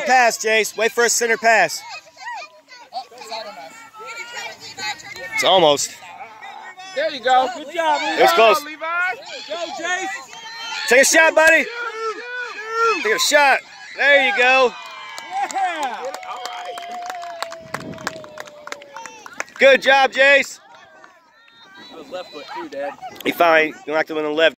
pass, Jace. Wait for a center pass. It's almost. There you go. Good job, Levi. It was close. Levi. Go, Jace. Take a shot, buddy. Take a shot. There you go. Yeah. Good job, Jace. That was left foot too, Dad. He finally knocked him on the left.